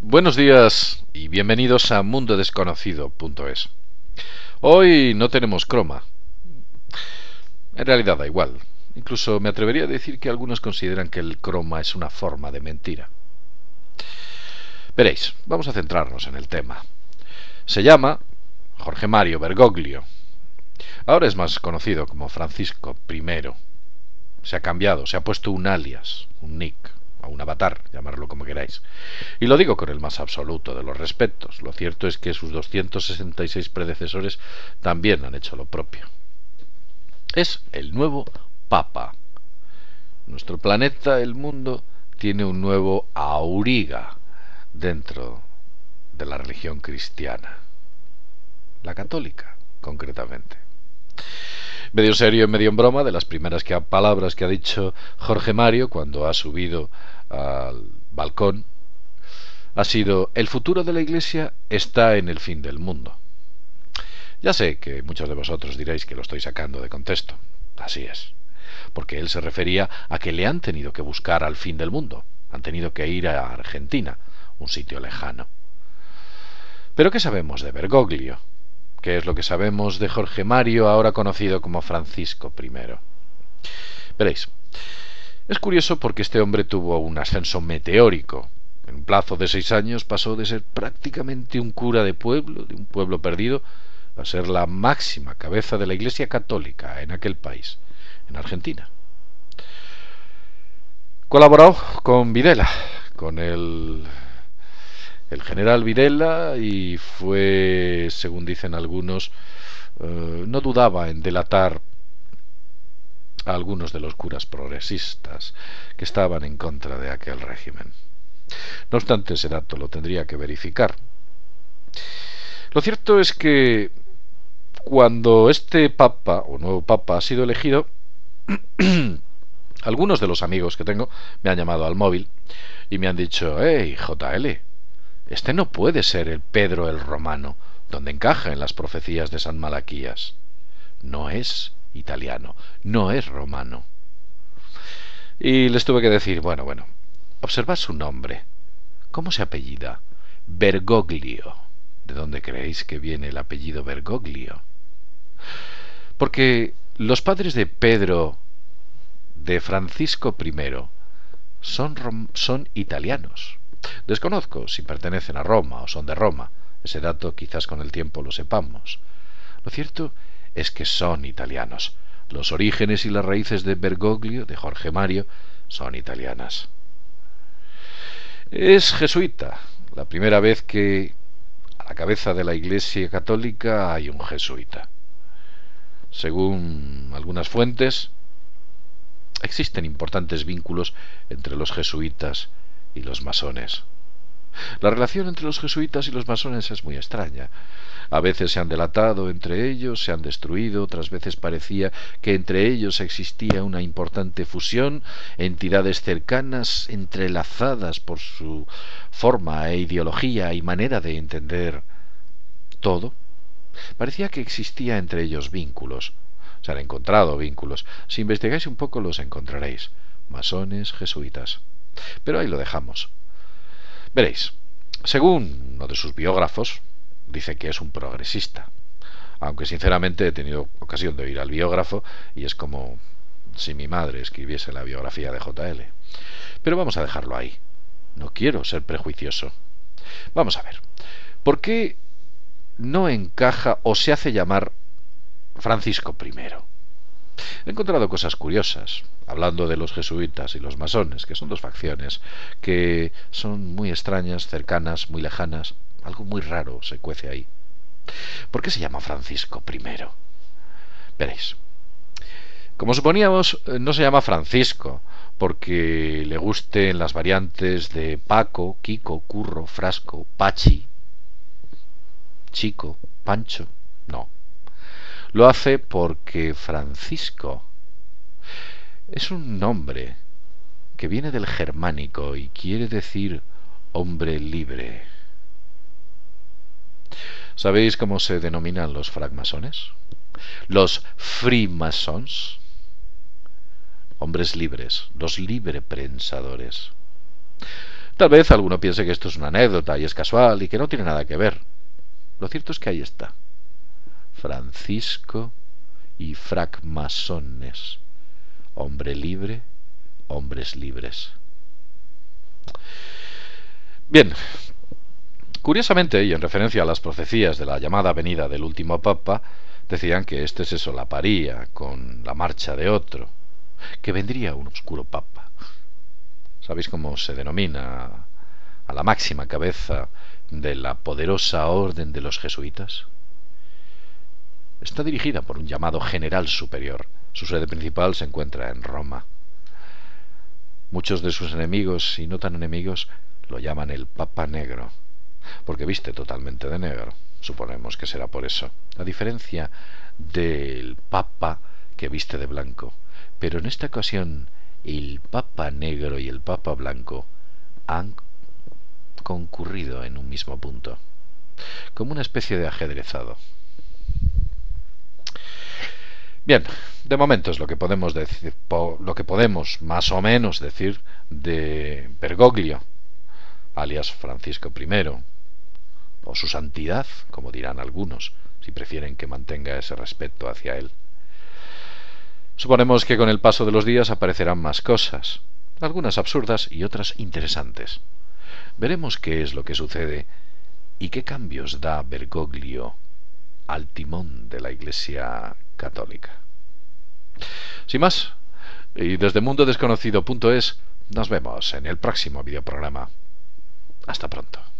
Buenos días y bienvenidos a mundodesconocido.es. Hoy no tenemos croma. En realidad da igual. Incluso me atrevería a decir que algunos consideran que el croma es una forma de mentira. Veréis, vamos a centrarnos en el tema. Se llama Jorge Mario Bergoglio. Ahora es más conocido como Francisco I. Se ha cambiado, se ha puesto un alias, un nick, o un avatar, llamarlo como queráis. Y lo digo con el más absoluto de los respetos. Lo cierto es que sus 266 predecesores también han hecho lo propio. Es el nuevo Papa. Nuestro planeta, el mundo, tiene un nuevo auriga dentro de la religión cristiana. La católica, concretamente. Medio serio y medio en broma, de las primeras palabras que ha dicho Jorge Mario cuando ha subido al balcón ha sido: el futuro de la Iglesia está en el fin del mundo. Ya sé que muchos de vosotros diréis que lo estoy sacando de contexto. Así es, porque él se refería a que le han tenido que buscar al fin del mundo, han tenido que ir a Argentina, un sitio lejano. Pero ¿qué sabemos de Bergoglio? ¿Qué es lo que sabemos de Jorge Mario, ahora conocido como Francisco I? Veréis, es curioso porque este hombre tuvo un ascenso meteórico. En un plazo de 6 años pasó de ser prácticamente un cura de pueblo, de un pueblo perdido, a ser la máxima cabeza de la Iglesia Católica en aquel país, en Argentina. Colaboró con Videla, con el general Videla, y fue, según dicen algunos, no dudaba en delatar a algunos de los curas progresistas que estaban en contra de aquel régimen. No obstante, ese dato lo tendría que verificar. Lo cierto es que cuando este papa o nuevo papa ha sido elegido, algunos de los amigos que tengo me han llamado al móvil y me han dicho: hey, JL, este no puede ser el Pedro el Romano, donde encaja en las profecías de San Malaquías. No es italiano, no es romano. Y les tuve que decir: bueno, observad su nombre. ¿Cómo se apellida? Bergoglio. ¿De dónde creéis que viene el apellido Bergoglio? Porque los padres de Pedro, de Francisco I, son italianos. Desconozco si pertenecen a Roma o son de Roma. Ese dato quizás con el tiempo lo sepamos. Lo cierto es que son italianos. Los orígenes y las raíces de Bergoglio, de Jorge Mario, son italianas. Es jesuita. La primera vez que a la cabeza de la Iglesia Católica hay un jesuita. Según algunas fuentes, existen importantes vínculos entre los jesuitas y los masones. La relación entre los jesuitas y los masones es muy extraña. A veces se han delatado entre ellos, se han destruido, otras veces parecía que entre ellos existía una importante fusión, entidades cercanas, entrelazadas por su forma e ideología y manera de entender todo. Parecía que existía entre ellos vínculos. Se han encontrado vínculos. Si investigáis un poco los encontraréis. Masones, jesuitas. Pero ahí lo dejamos. Veréis, según uno de sus biógrafos, dice que es un progresista. Aunque sinceramente he tenido ocasión de oír al biógrafo y es como si mi madre escribiese la biografía de JL. Pero vamos a dejarlo ahí. No quiero ser prejuicioso. Vamos a ver. ¿Por qué no encaja o se hace llamar Francisco I? He encontrado cosas curiosas, hablando de los jesuitas y los masones, que son dos facciones que son muy extrañas, cercanas, muy lejanas. Algo muy raro se cuece ahí. ¿Por qué se llama Francisco I? Veréis. Como suponíamos, no se llama Francisco porque le gusten las variantes de Paco, Kiko, Curro, Frasco, Pachi, Chico, Pancho. No. Lo hace porque Francisco es un nombre que viene del germánico y quiere decir hombre libre. ¿Sabéis cómo se denominan los francmasones? Los freemasons. Hombres libres, los librepensadores. Tal vez alguno piense que esto es una anécdota y es casual y que no tiene nada que ver. Lo cierto es que ahí está. Francisco y francmasones. Hombre libre, hombres libres. Bien, curiosamente, y en referencia a las profecías de la llamada venida del último papa, decían que éste se solaparía con la marcha de otro, que vendría un oscuro papa. ¿Sabéis cómo se denomina a la máxima cabeza de la poderosa orden de los jesuitas? Está dirigida por un llamado general superior. Su sede principal se encuentra en Roma. Muchos de sus enemigos y no tan enemigos lo llaman el Papa Negro, porque viste totalmente de negro. Suponemos que será por eso, a diferencia del Papa que viste de blanco. Pero en esta ocasión el Papa Negro y el Papa Blanco han concurrido en un mismo punto, como una especie de ajedrezado. Bien, de momento es lo que podemos decir, lo que podemos más o menos decir de Bergoglio, alias Francisco I, o su santidad, como dirán algunos, si prefieren que mantenga ese respeto hacia él. Suponemos que con el paso de los días aparecerán más cosas, algunas absurdas y otras interesantes. Veremos qué es lo que sucede y qué cambios da Bergoglio al timón de la Iglesia Católica. Sin más, y desde mundodesconocido.es nos vemos en el próximo videoprograma. Hasta pronto.